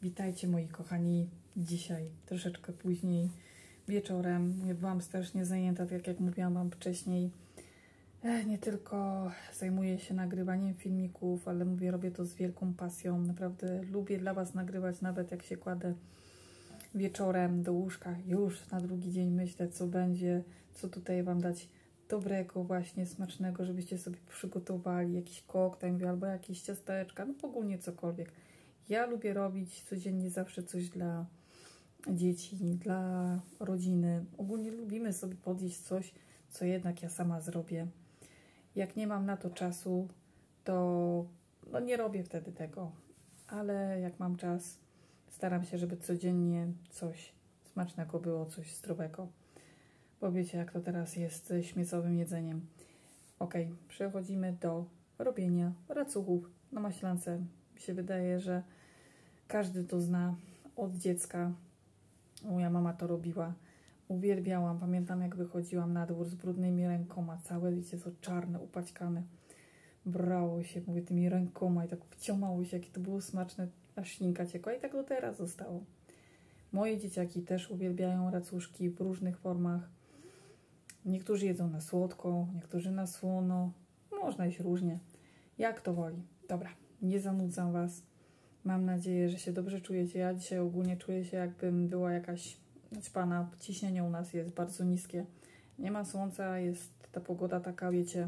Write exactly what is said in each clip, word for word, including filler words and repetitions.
Witajcie moi kochani, dzisiaj troszeczkę później wieczorem. Ja byłam strasznie zajęta, tak jak mówiłam wam wcześniej. Nie tylko zajmuję się nagrywaniem filmików, ale mówię, robię to z wielką pasją. Naprawdę lubię dla was nagrywać, nawet jak się kładę wieczorem do łóżka. Już na drugi dzień myślę, co będzie, co tutaj wam dać dobrego, właśnie smacznego, żebyście sobie przygotowali jakiś koktajl albo jakieś ciasteczka, no ogólnie cokolwiek. Ja lubię robić codziennie zawsze coś dla dzieci, dla rodziny. Ogólnie lubimy sobie podjeść coś, co jednak ja sama zrobię. Jak nie mam na to czasu, to no nie robię wtedy tego. Ale jak mam czas, staram się, żeby codziennie coś smacznego było, coś zdrowego. Bo wiecie, jak to teraz jest z śmiecowym jedzeniem. Ok, przechodzimy do robienia racuchów na maślance. Mi się wydaje, że każdy to zna od dziecka. Moja mama to robiła. Uwielbiałam. Pamiętam, jak wychodziłam na dwór z brudnymi rękoma. Całe, wiecie, co czarne, upaćkane. Brało się, mówię, tymi rękoma i tak wciąmało się, jakie to było smaczne, aż ślinka ciekła. I tak do teraz zostało. Moje dzieciaki też uwielbiają racuszki w różnych formach. Niektórzy jedzą na słodko, niektórzy na słono. Można iść różnie. Jak to woli. Dobra, nie zanudzam was. Mam nadzieję, że się dobrze czujecie. Ja dzisiaj ogólnie czuję się, jakbym była jakaś naćpana. Ciśnienie u nas jest bardzo niskie. Nie ma słońca, jest ta pogoda taka, wiecie,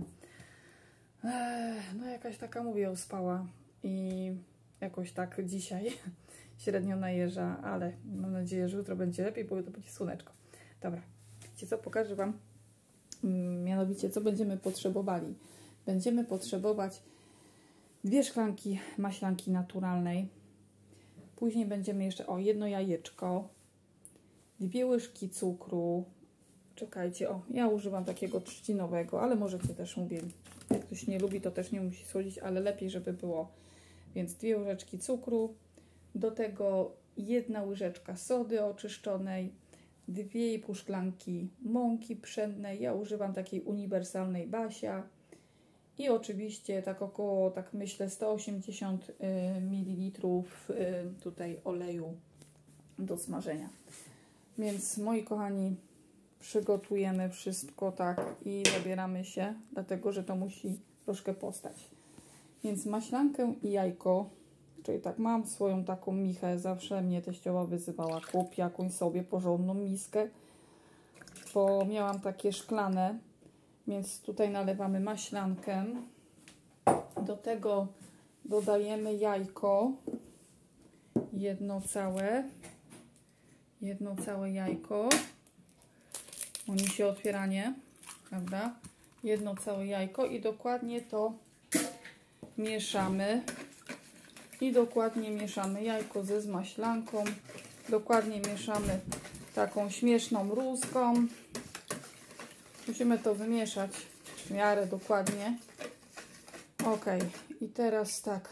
no jakaś taka, mówię, ospała. I jakoś tak dzisiaj średnio najeżdża, ale mam nadzieję, że jutro będzie lepiej, bo jutro będzie słoneczko. Dobra, wiecie co, pokażę wam mianowicie, co będziemy potrzebowali. Będziemy potrzebować dwie szklanki maślanki naturalnej. Później będziemy jeszcze, o, jedno jajeczko, dwie łyżki cukru. Czekajcie, o, ja używam takiego trzcinowego, ale możecie też, mówię, jak ktoś nie lubi, to też nie musi słodzić, ale lepiej, żeby było. Więc dwie łyżeczki cukru, do tego jedna łyżeczka sody oczyszczonej, dwie i pół szklanki mąki pszennej. Ja używam takiej uniwersalnej Basia. I oczywiście tak około, tak myślę, sto osiemdziesiąt mililitrów tutaj oleju do smażenia. Więc moi kochani, przygotujemy wszystko tak i zabieramy się, dlatego że to musi troszkę postać. Więc maślankę i jajko, czyli tak mam swoją taką michę, zawsze mnie teściowa wyzywała, kup jakąś sobie porządną miskę, bo miałam takie szklane. Więc tutaj nalewamy maślankę, do tego dodajemy jajko, jedno całe, jedno całe jajko, oni się otwieranie, prawda? Jedno całe jajko i dokładnie to mieszamy i dokładnie mieszamy jajko ze z maślanką, dokładnie mieszamy taką śmieszną rózgą. Musimy to wymieszać w miarę dokładnie. Ok, i teraz tak.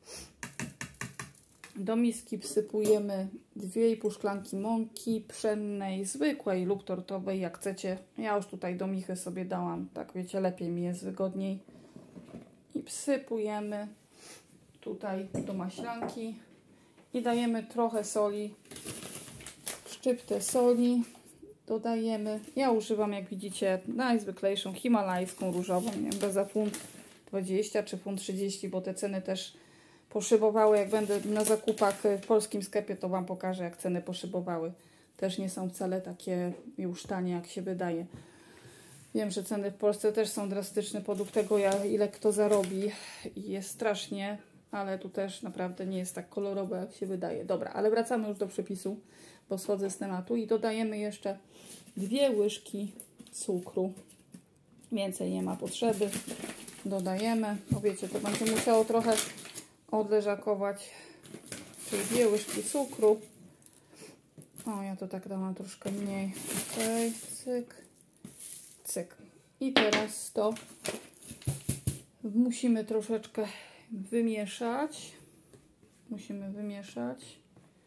Do miski wsypujemy dwie i pół szklanki mąki pszennej, zwykłej lub tortowej, jak chcecie. Ja już tutaj do michy sobie dałam, tak wiecie, lepiej mi jest, wygodniej. I wsypujemy tutaj do maślanki i dajemy trochę soli, szczyptę soli. Dodajemy, ja używam, jak widzicie, najzwyklejszą himalajską różową, nie wiem, za funt dwadzieścia czy funt trzydzieści, bo te ceny też poszybowały. Jak będę na zakupach w polskim sklepie, to wam pokażę, jak ceny poszybowały. Też nie są wcale takie już tanie, jak się wydaje. Wiem, że ceny w Polsce też są drastyczne podług tego, ile kto zarobi i jest strasznie, ale tu też naprawdę nie jest tak kolorowo, jak się wydaje. Dobra, ale wracamy już do przepisu, bo schodzę z tematu i dodajemy jeszcze dwie łyżki cukru. Więcej nie ma potrzeby. Dodajemy, bo wiecie, to będzie musiało trochę odleżakować, czyli dwie łyżki cukru. O, ja to tak dałam troszkę mniej. Okej, cyk, cyk. I teraz to musimy troszeczkę wymieszać. Musimy wymieszać.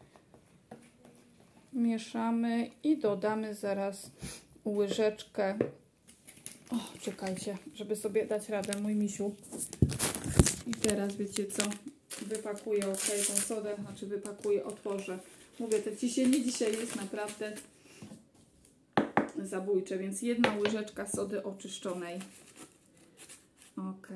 Mieszamy i dodamy zaraz łyżeczkę. O, czekajcie, żeby sobie dać radę, mój misiu. I teraz wiecie co? wypakuję, ok, tą sodę, znaczy wypakuję, otworzę. Mówię, to ciśnienie dzisiaj jest naprawdę zabójcze, więc jedna łyżeczka sody oczyszczonej. Ok.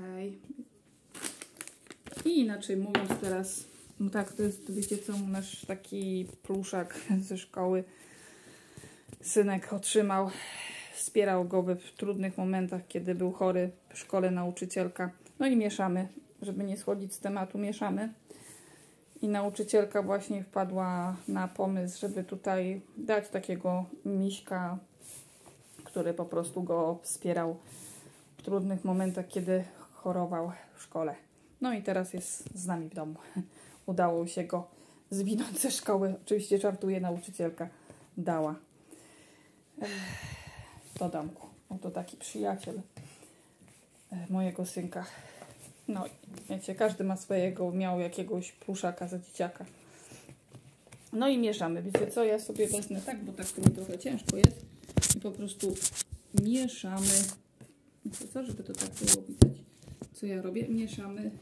I inaczej mówiąc teraz, no tak, to jest, wiecie co, nasz taki pluszak ze szkoły synek otrzymał. Wspierał go w trudnych momentach, kiedy był chory w szkole, nauczycielka. No i mieszamy, żeby nie schodzić z tematu, mieszamy. I nauczycielka właśnie wpadła na pomysł, żeby tutaj dać takiego miśka, który po prostu go wspierał w trudnych momentach, kiedy chorował w szkole. No i teraz jest z nami w domu. Udało się go zwinąć ze szkoły. Oczywiście żartuje, nauczycielka dała do domku. Oto taki przyjaciel mojego synka. No wiecie, każdy ma swojego, miał jakiegoś pluszaka za dzieciaka. No i mieszamy. Wiecie co, ja sobie wezmę tak, bo tak to mi trochę ciężko jest. I po prostu mieszamy. Co, co, żeby to tak było widać, co ja robię? Mieszamy.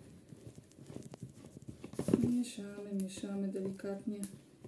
Mieszamy, mieszamy delikatnie.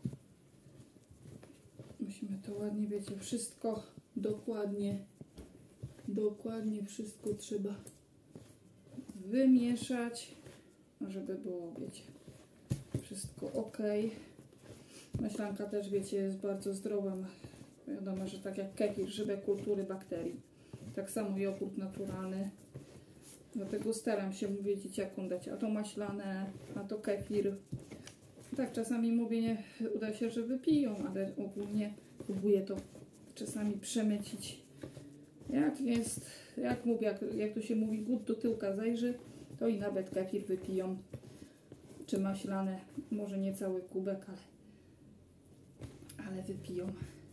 Musimy to ładnie, wiecie, wszystko dokładnie, dokładnie wszystko trzeba wymieszać, żeby było, wiecie, wszystko ok. Maślanka też, wiecie, jest bardzo zdrowa. Wiadomo, że tak jak kefir, żywe kultury bakterii. Tak samo jogurt naturalny. Dlatego staram się mówić dzieciakom dać a to maślane, a to kefir. Tak, czasami mówię, nie uda się, że wypiją, ale ogólnie próbuję to czasami przemycić. Jak jest, jak mówię, jak, jak to się mówi, głód do tyłka zajrzy, to i nawet kefir wypiją. Czy maślane, może nie cały kubek, ale, ale wypiją.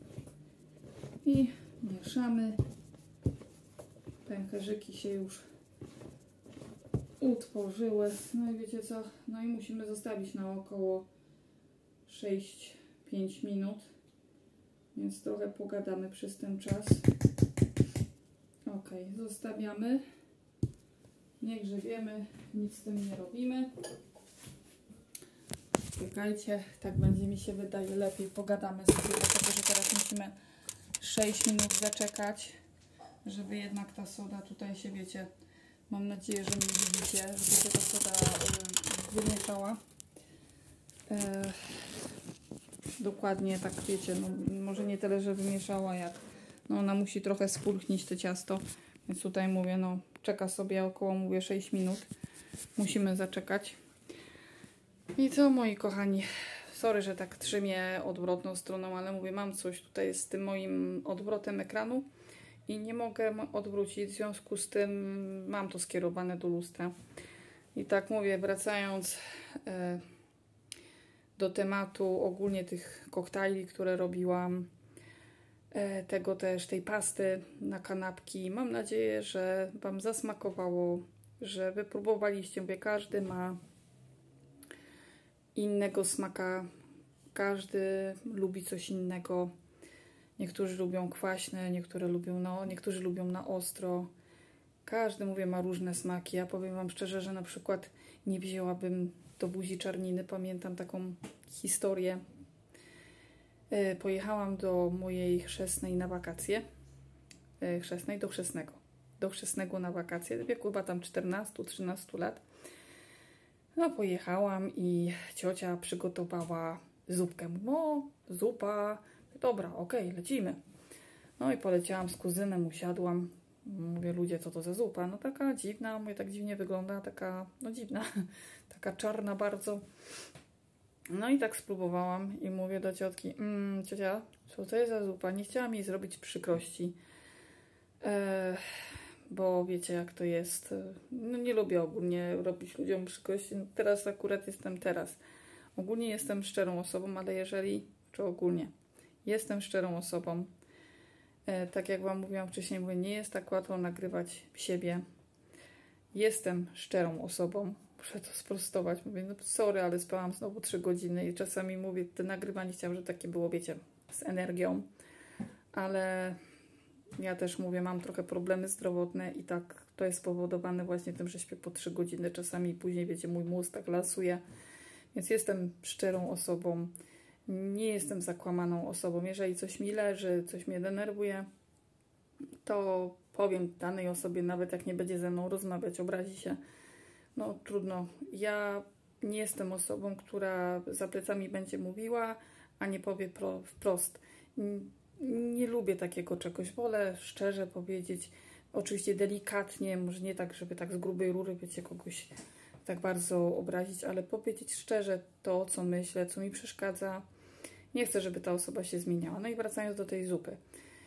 I mieszamy. Pęcherzyki się już utworzyły. No i wiecie co? No i musimy zostawić na około sześć pięć minut. Więc trochę pogadamy przez ten czas. Ok, zostawiamy. Nie grzebiemy, nic z tym nie robimy. Czekajcie, tak będzie mi się wydaje lepiej. Pogadamy sobie, dlatego że teraz musimy sześć minut zaczekać, żeby jednak ta soda tutaj się, wiecie, mam nadzieję, że mnie widzicie, żeby się ta soda y, wymieszała. E, dokładnie tak, wiecie, no, może nie tyle, że wymieszała, jak no, ona musi trochę spulchnić to ciasto, więc tutaj mówię, no czeka sobie około, mówię, sześć minut. Musimy zaczekać. I co, moi kochani, sorry, że tak trzymię odwrotną stroną, ale mówię, mam coś tutaj z tym moim odwrotem ekranu i nie mogę odwrócić, w związku z tym mam to skierowane do lustra. I tak mówię, wracając e, do tematu ogólnie tych koktajli, które robiłam, e, tego też, tej pasty na kanapki. Mam nadzieję, że Wam zasmakowało, że wypróbowaliście. Mówię, każdy ma innego smaka, każdy lubi coś innego. Niektórzy lubią kwaśne, niektóre lubią na, niektórzy lubią na ostro. Każdy, mówię, ma różne smaki. Ja powiem Wam szczerze, że na przykład nie wzięłabym do buzi czarniny. Pamiętam taką historię. E, pojechałam do mojej chrzestnej na wakacje. E, chrzestnej do chrzestnego. Do chrzestnego na wakacje. W wieku chyba tam czternastu trzynastu lat. No pojechałam i ciocia przygotowała zupkę. No, zupa. Dobra, okej, okay, lecimy. No i poleciałam z kuzynem, usiadłam. Mówię, ludzie, co to za zupa? No taka dziwna, mówię, tak dziwnie wygląda, taka, no dziwna, taka czarna bardzo. No i tak spróbowałam i mówię do ciotki, mmm, ciocia, co to jest za zupa? Nie chciałam jej zrobić przykrości, e, bo wiecie, jak to jest. No nie lubię ogólnie robić ludziom przykrości. Teraz akurat jestem teraz. Ogólnie jestem szczerą osobą, ale jeżeli, czy ogólnie, jestem szczerą osobą. E, tak jak Wam mówiłam wcześniej, mówię, nie jest tak łatwo nagrywać siebie. Jestem szczerą osobą. Muszę to sprostować. Mówię, no sorry, ale spałam znowu trzy godziny i czasami mówię, te nagrywanie chciałam, że takie było, wiecie, z energią. Ale ja też mówię, mam trochę problemy zdrowotne i tak To jest spowodowane właśnie tym, że śpię po trzy godziny czasami i później, wiecie, mój mózg tak lasuje. Więc jestem szczerą osobą. Nie jestem zakłamaną osobą. Jeżeli coś mi leży, coś mnie denerwuje, to powiem danej osobie, nawet jak nie będzie ze mną rozmawiać, obrazi się. No trudno. Ja nie jestem osobą, która za plecami będzie mówiła, a nie powie pro, wprost. Nie lubię takiego czegoś. Wolę szczerze powiedzieć, oczywiście delikatnie, może nie tak, żeby tak z grubej rury, wiecie, kogoś tak bardzo obrazić, ale powiedzieć szczerze to, co myślę, co mi przeszkadza. Nie chcę, żeby ta osoba się zmieniała. No i wracając do tej zupy.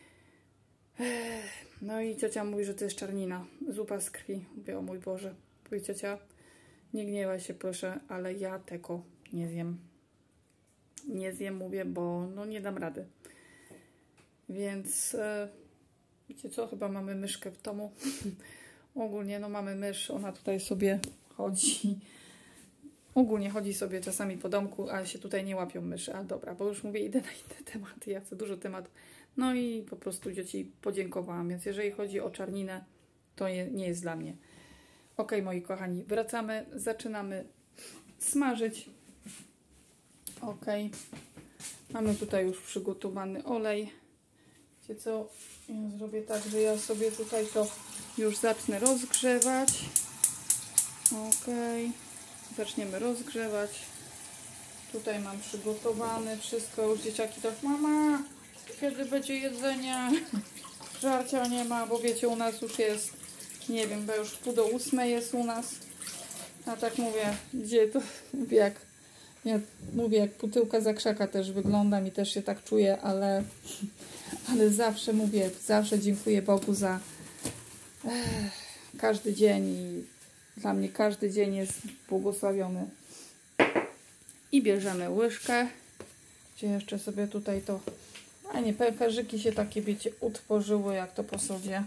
No i ciocia mówi, że to jest czarnina. Zupa z krwi. Mówię, o mój Boże. Mówi ciocia, nie gniewaj się proszę, ale ja tego nie zjem. Nie zjem, mówię, bo no nie dam rady. Więc e, wiecie co, chyba mamy myszkę w domu. Ogólnie no mamy mysz, ona tutaj sobie chodzi. Ogólnie chodzi sobie czasami po domku, ale się tutaj nie łapią myszy. A dobra, bo już mówię, idę na inne tematy. Ja chcę dużo tematów. No i po prostu dzieci podziękowałam. Więc jeżeli chodzi o czarninę, to nie, nie jest dla mnie. Ok, moi kochani, wracamy. Zaczynamy smażyć. Ok. Mamy tutaj już przygotowany olej. Wiecie co? Ja zrobię tak, że ja sobie tutaj to już zacznę rozgrzewać. Ok. Zaczniemy rozgrzewać. Tutaj mam przygotowane wszystko. Już dzieciaki tak, mama, kiedy będzie jedzenie? Żarcia nie ma, bo wiecie, u nas już jest, nie wiem, bo już pół do ósmej jest u nas. A tak mówię, gdzie to, mówię jak, ja mówię jak putyłka za krzaka też wyglądam i też się tak czuję, ale, ale zawsze mówię, zawsze dziękuję Bogu za eh, każdy dzień i dla mnie każdy dzień jest błogosławiony. I bierzemy łyżkę, gdzie jeszcze sobie tutaj to, a nie, pęcherzyki się takie, wiecie, utworzyły, jak to po sodzie.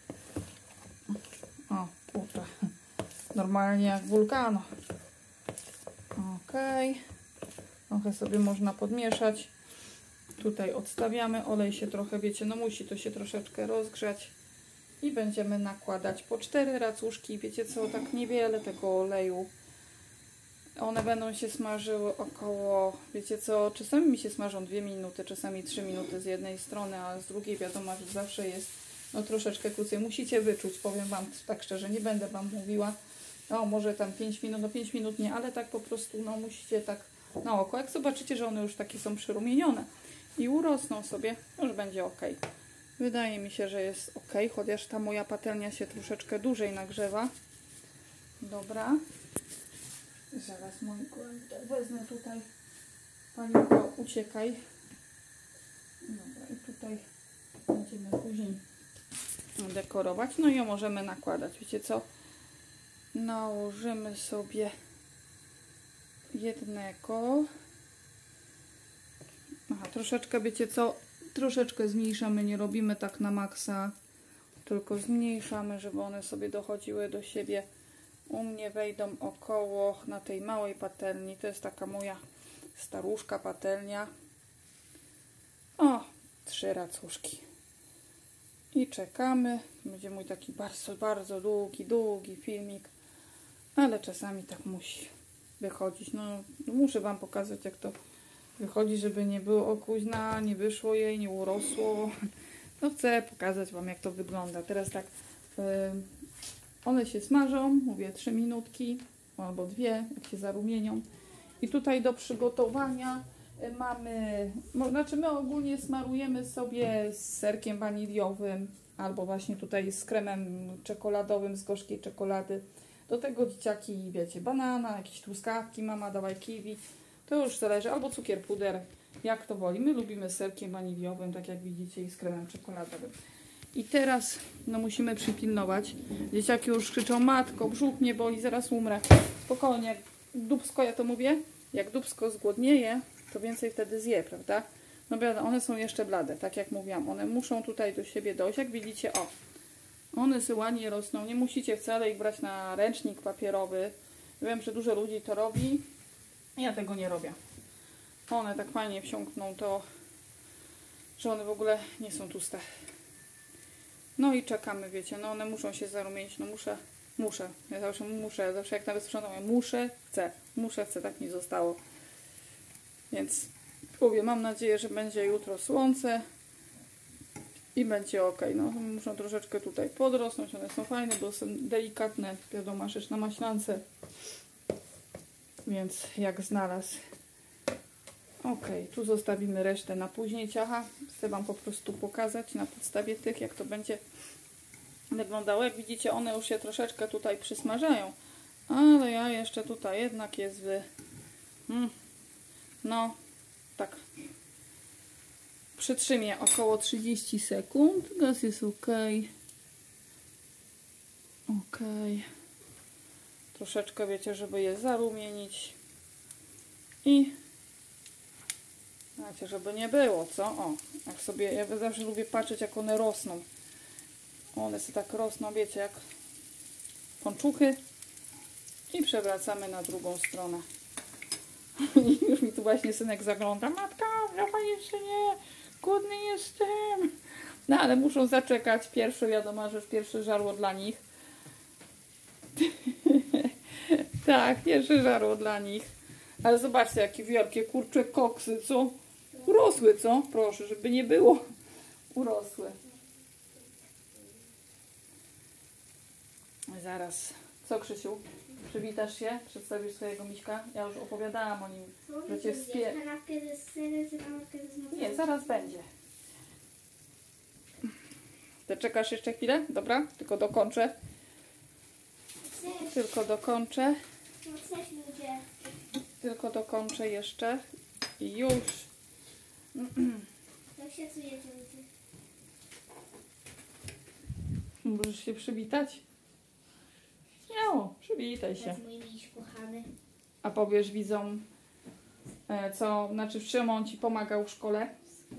O, kurczę, normalnie jak wulkano. Ok, trochę sobie można podmieszać. Tutaj odstawiamy, olej się trochę, wiecie, no musi to się troszeczkę rozgrzać. I będziemy nakładać po cztery racuszki, wiecie co, tak niewiele tego oleju. One będą się smażyły około, wiecie co, czasami mi się smażą dwie minuty, czasami trzy minuty z jednej strony, a z drugiej wiadomo, że zawsze jest no troszeczkę krócej. Musicie wyczuć, powiem Wam tak szczerze, nie będę Wam mówiła, no może tam pięć minut, no pięć minut nie, ale tak po prostu, no musicie tak na oko. Jak zobaczycie, że one już takie są przyrumienione i urosną sobie, już będzie ok. Wydaje mi się, że jest ok, chociaż ta moja patelnia się troszeczkę dłużej nagrzewa. Dobra. Zaraz, moi kochani, wezmę tutaj. Panienko, uciekaj. Dobra, i tutaj będziemy później dekorować. No i ją możemy nakładać. Wiecie co? Nałożymy sobie jednego. Aha, troszeczkę, wiecie co? Troszeczkę zmniejszamy, nie robimy tak na maksa, tylko zmniejszamy, żeby one sobie dochodziły do siebie. U mnie wejdą około na tej małej patelni. To jest taka moja staruszka patelnia. O, trzy racuszki. I czekamy. Będzie mój taki bardzo, bardzo długi, długi filmik. Ale czasami tak musi wychodzić. No, muszę Wam pokazać, jak to wychodzi, żeby nie było o kuźna, nie wyszło jej, nie urosło. No chcę pokazać Wam, jak to wygląda. Teraz tak... Yy, One się smażą, mówię trzy minutki albo dwie, jak się zarumienią. I tutaj do przygotowania mamy, znaczy my ogólnie smarujemy sobie z serkiem waniliowym albo właśnie tutaj z kremem czekoladowym z gorzkiej czekolady. Do tego dzieciaki, wiecie, banana, jakieś truskawki, mama dawaj kiwi. To już zależy, albo cukier puder, jak to woli. My lubimy z serkiem waniliowym, tak jak widzicie, i z kremem czekoladowym. I teraz no musimy przypilnować. Dzieciaki już krzyczą, matko, brzuch mnie boli, zaraz umrę. Spokojnie, jak dupsko, ja to mówię, jak dupsko zgłodnieje, to więcej wtedy zje, prawda? No wiadomo, one są jeszcze blade, tak jak mówiłam. One muszą tutaj do siebie dojść. Jak widzicie, o, one sobie ładnie rosną. Nie musicie wcale ich brać na ręcznik papierowy. Wiem, że dużo ludzi to robi. Ja tego nie robię. One tak fajnie wsiąkną to, że one w ogóle nie są tłuste. No i czekamy, wiecie, no one muszą się zarumienić, no muszę, muszę, ja zawsze muszę, zawsze jak nawet sprzątam, ja muszę, chcę, muszę, chcę, tak mi zostało. Więc mówię, mam nadzieję, że będzie jutro słońce i będzie ok. No, muszą troszeczkę tutaj podrosnąć, one są fajne, bo są delikatne, wiadomo, masz jeszcze na maślance, więc jak znalazł. Ok, tu zostawimy resztę na później ciacha. Chcę Wam po prostu pokazać na podstawie tych, jak to będzie wyglądało. Jak widzicie, one już się troszeczkę tutaj przysmażają, ale ja jeszcze tutaj jednak jest w... Hmm, no, tak. Przytrzymię około trzydzieści sekund. Gaz jest ok. Ok. Troszeczkę, wiecie, żeby je zarumienić. I znacie, żeby nie było, co? O, jak sobie, ja zawsze lubię patrzeć, jak one rosną. One sobie tak rosną, wiecie, jak ponczuchy. I przewracamy na drugą stronę. I już mi tu właśnie synek zagląda. Matka, chyba jeszcze nie. Głodny jestem. No, ale muszą zaczekać. Pierwszy, wiadomo, że już pierwsze żarło dla nich. Tak, pierwsze żarło dla nich. Ale zobaczcie, jakie wielkie kurcze koksy, co? Urosły, co? Proszę, żeby nie było. Urosły. Zaraz. Co, Krzysiu? Przywitasz się? Przedstawisz swojego miśka? Ja już opowiadałam o nim, że cię wspie... Nie, zaraz będzie. Ty czekasz jeszcze chwilę? Dobra? Tylko dokończę. Tylko dokończę. Tylko dokończę jeszcze. I już. Jak się czujecie? Możesz się przywitać? Śmiało, przywitaj się. Mój miś kochany. A powiesz widzom, co, znaczy Szymon Ci pomagał w szkole?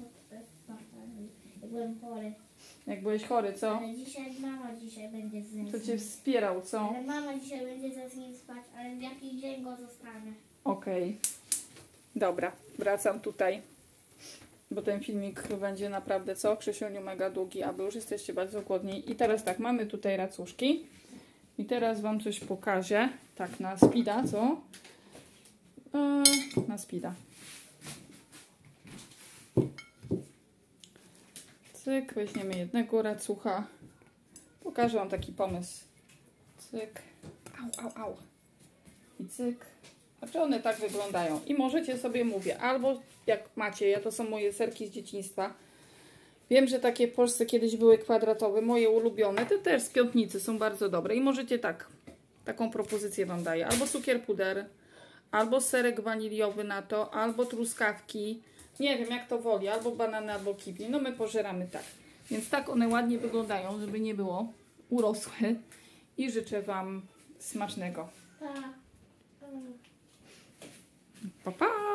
Jak byłem chory. Jak byłeś chory, co? Ale dzisiaj mama dzisiaj będzie z nim. To Cię wspierał, co? Ale mama dzisiaj będzie z nim spać, ale w jakiś dzień go zostanę. Okej. Okay. Dobra, wracam tutaj. Bo ten filmik będzie naprawdę, co? Krzysiuniu, mega długi, a wy już jesteście bardzo głodni. I teraz tak, mamy tutaj racuszki. I teraz Wam coś pokażę. Tak, na speeda, co? Eee, na speeda. Cyk, weźmiemy jednego racucha. Pokażę Wam taki pomysł. Cyk. Au, au, au. I cyk. Znaczy one tak wyglądają. I możecie sobie, mówię, albo jak macie, ja to są moje serki z dzieciństwa. Wiem, że takie w Polsce kiedyś były kwadratowe, moje ulubione, te też z Piątnicy są bardzo dobre. I możecie tak, taką propozycję Wam daję. Albo cukier puder, albo serek waniliowy na to, albo truskawki. Nie wiem, jak to woli, albo banany, albo kiwi. No my pożeramy tak. Więc tak one ładnie wyglądają, żeby nie było urosłe. I życzę Wam smacznego. Pa. Pa, pa!